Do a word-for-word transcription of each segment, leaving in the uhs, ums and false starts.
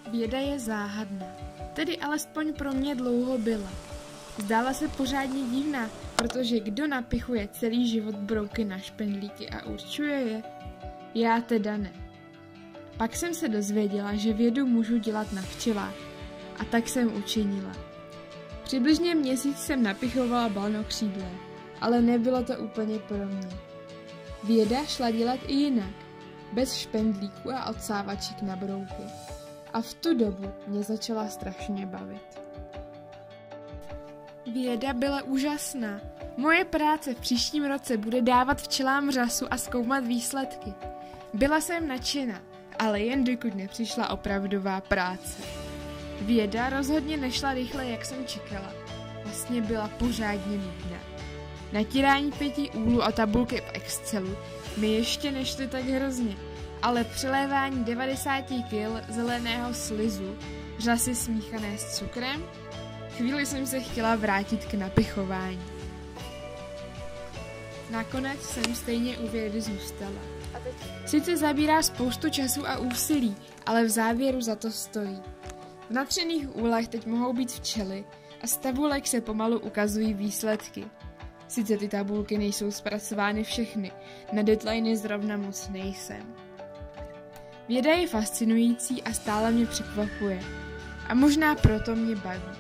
Věda je záhadná, tedy alespoň pro mě dlouho byla. Zdála se pořádně divná, protože kdo napichuje celý život brouky na špendlíky a určuje je? Já teda ne. Pak jsem se dozvěděla, že vědu můžu dělat na včelách, a tak jsem učinila. Přibližně měsíc jsem napichovala balnokřídlé, ale nebylo to úplně pro mě. Věda šla dělat i jinak, bez špendlíků a odsávaček na brouky. A v tu dobu mě začala strašně bavit. Věda byla úžasná. Moje práce v příštím roce bude dávat včelám řasu a zkoumat výsledky. Byla jsem nadšená, ale jen dokud nepřišla opravdová práce. Věda rozhodně nešla rychle, jak jsem čekala. Vlastně byla pořádně nudná. Natírání pěti úhlů a tabulky v Excelu mi ještě nešly tak hrozně, ale přelévání devadesát kil zeleného slizu, řasy smíchané s cukrem, chvíli jsem se chtěla vrátit k napichování. Nakonec jsem stejně u vědy zůstala. Sice zabírá spoustu času a úsilí, ale v závěru za to stojí. V natřených úlech teď mohou být včely a z tabulek se pomalu ukazují výsledky. Sice ty tabulky nejsou zpracovány všechny, na deadliny zrovna moc nejsem. Věda je fascinující a stále mě překvapuje. A možná proto mě baví.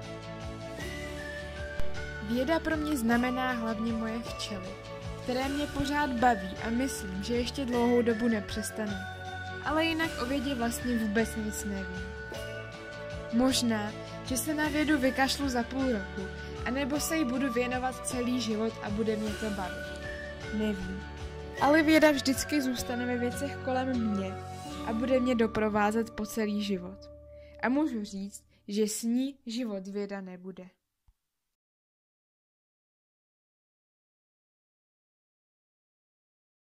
Věda pro mě znamená hlavně moje včely, které mě pořád baví a myslím, že ještě dlouhou dobu nepřestanou. Ale jinak o vědě vlastně vůbec nic nevím. Možná, že se na vědu vykašlu za půl roku, anebo se jí budu věnovat celý život a bude mě to bavit. Nevím. Ale věda vždycky zůstane ve věcech kolem mě a bude mě doprovázet po celý život. A můžu říct, že s ní život věda nebude.